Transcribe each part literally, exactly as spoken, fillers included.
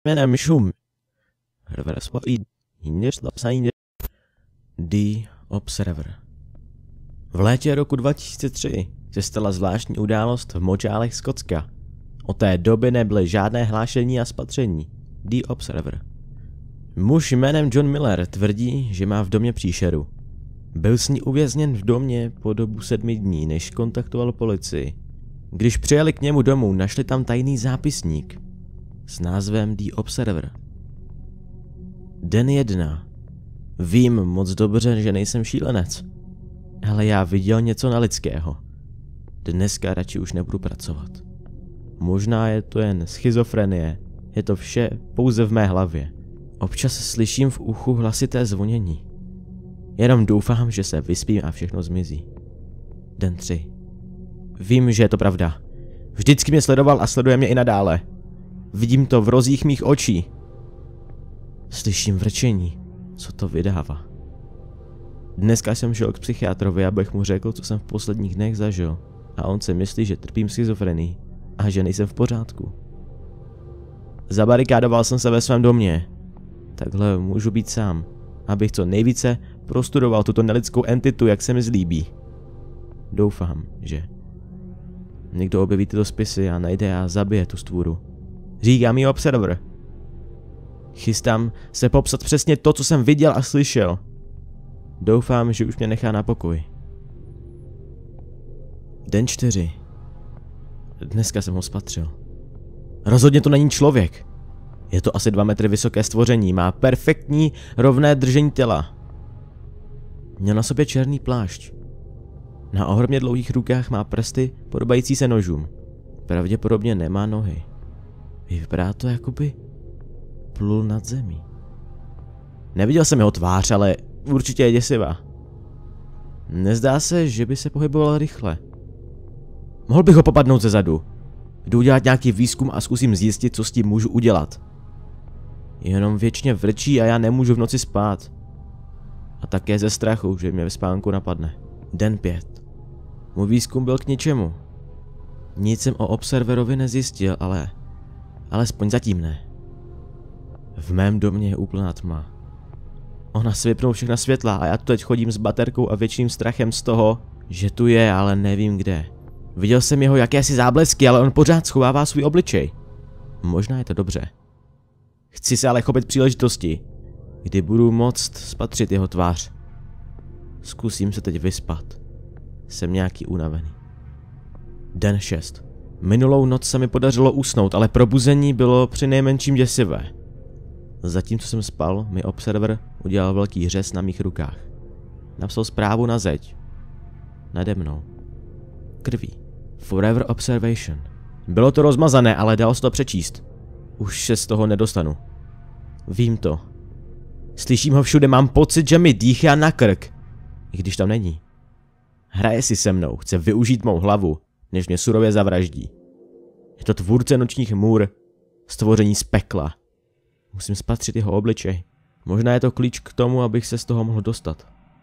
jménem Šum. The Observer. V létě roku dva tisíce tři se stala zvláštní událost v močálech Skotska. Od té doby nebyly žádné hlášení a spatření. The Observer. Muž jménem John Miller tvrdí, že má v domě příšeru. Byl s ní uvězněn v domě po dobu sedmi dní, než kontaktoval policii. Když přijeli k němu domů, našli tam tajný zápisník s názvem The Observer. Den jedna. Vím moc dobře, že nejsem šílenec, ale já viděl něco nelidského. Dneska radši už nebudu pracovat. Možná je to jen schizofrenie, je to vše pouze v mé hlavě. Občas slyším v uchu hlasité zvonění. Jenom doufám, že se vyspím a všechno zmizí. Den tři. Vím, že je to pravda. Vždycky mě sledoval a sleduje mě i nadále. Vidím to v rozích mých očí. Slyším vrčení. Co to vydává? Dneska jsem šel k psychiatrovi, abych mu řekl, co jsem v posledních dnech zažil. A on si myslí, že trpím schizofrenií a že nejsem v pořádku. Zabarikádoval jsem se ve svém domě. Takhle můžu být sám, abych co nejvíce prostudoval tuto nelidskou entitu, jak se mi zlíbí. Doufám, že někdo objeví tyto spisy a najde a zabije tu stvůru. Říká mi Observer. Chystám se popsat přesně to, co jsem viděl a slyšel. Doufám, že už mě nechá na pokoji. Den čtyři. Dneska jsem ho spatřil. Rozhodně to není člověk. Je to asi dva metry vysoké stvoření, má perfektní rovné držení těla. Měl na sobě černý plášť. Na ohromně dlouhých rukách má prsty podobající se nožům. Pravděpodobně nemá nohy. Vypadá to, jakoby plul nad zemí. Neviděl jsem jeho tvář, ale určitě je děsivá. Nezdá se, že by se pohyboval rychle. Mohl bych ho popadnout ze zadu. Jdu udělat nějaký výzkum a zkusím zjistit, co s tím můžu udělat. Jenom věčně vrčí a já nemůžu v noci spát. A také ze strachu, že mě ve spánku napadne. Den pět. Můj výzkum byl k ničemu. Nic jsem o Observerovi nezjistil, ale alespoň zatím ne. V mém domě je úplná tma. Ona si vypnul všechna světla a já tu teď chodím s baterkou a větším strachem z toho, že tu je, ale nevím kde. Viděl jsem jeho jakési záblesky, ale on pořád schovává svůj obličej. Možná je to dobře. Chci se ale chopit příležitosti, kdy budu moct spatřit jeho tvář. Zkusím se teď vyspat. Jsem nějaký unavený. Den šest. Minulou noc se mi podařilo usnout, ale probuzení bylo přinejmenším děsivé. Zatímco jsem spal, mi Observer udělal velký řez na mých rukách. Napsal zprávu na zeď. Nade mnou. Krví. Forever Observation. Bylo to rozmazané, ale dalo se to přečíst. Už se z toho nedostanu. Vím to. Slyším ho všude, mám pocit, že mi dýchá na krk. I když tam není. Hraje si se mnou, chce využít mou hlavu, než mě surově zavraždí. Je to tvůrce nočních můr, stvoření z pekla. Musím spatřit jeho obličej. Možná je to klíč k tomu, abych se z toho mohl dostat.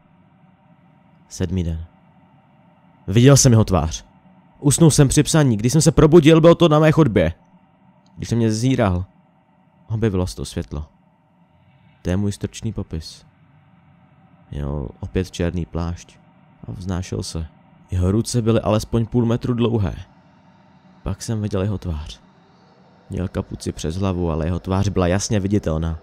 Sedmý den. Viděl jsem jeho tvář. Usnul jsem při psaní, když jsem se probudil, bylo to na mé chodbě. Když se mě zíral, objevilo se to světlo. To je můj stručný popis. Měl opět černý plášť a vznášel se. Jeho ruce byly alespoň půl metru dlouhé. Pak jsem viděl jeho tvář. Měl kapuci přes hlavu, ale jeho tvář byla jasně viditelná.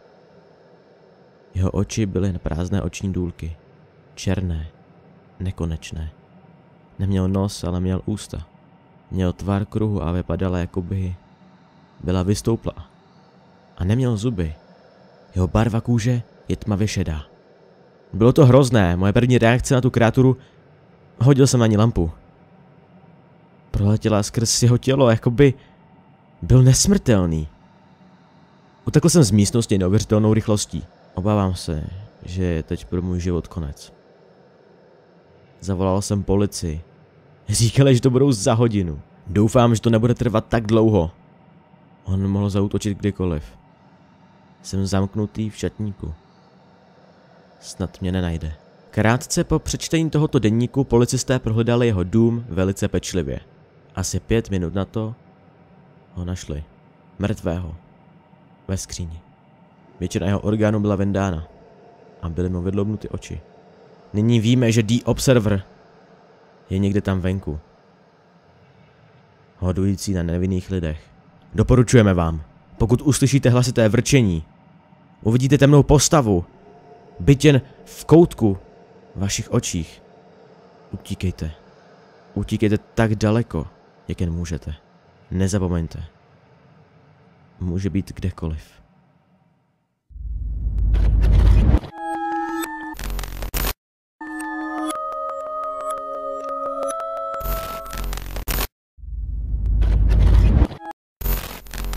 Jeho oči byly prázdné oční důlky. Černé, nekonečné. Neměl nos, ale měl ústa. Měl tvar kruhu a vypadala, jako by byla vystouplá. A neměl zuby. Jeho barva kůže je tmavě šedá. Bylo to hrozné, moje první reakce na tu kreaturu, hodil jsem na ní lampu. Proletěla skrz jeho tělo, jako by byl nesmrtelný. Utekl jsem z místnosti neuvěřitelnou rychlostí. Obávám se, že je teď pro můj život konec. Zavolal jsem policii. Říkali, že to budou za hodinu. Doufám, že to nebude trvat tak dlouho. On mohl zaútočit kdykoliv. Jsem zamknutý v šatníku. Snad mě nenajde. Krátce po přečtení tohoto deníku policisté prohledali jeho dům velice pečlivě. Asi pět minut na to ho našli. Mrtvého. ve skříni. Většina jeho orgánů byla vyndána a byly mu vydlobnuty oči. Nyní víme, že The Observer je někde tam venku. Hodující na nevinných lidech. Doporučujeme vám, pokud uslyšíte hlasité vrčení, uvidíte temnou postavu, byť jen v koutku vašich očích, utíkejte. Utíkejte tak daleko, jak jen můžete. Nezapomeňte. Může být kdekoliv.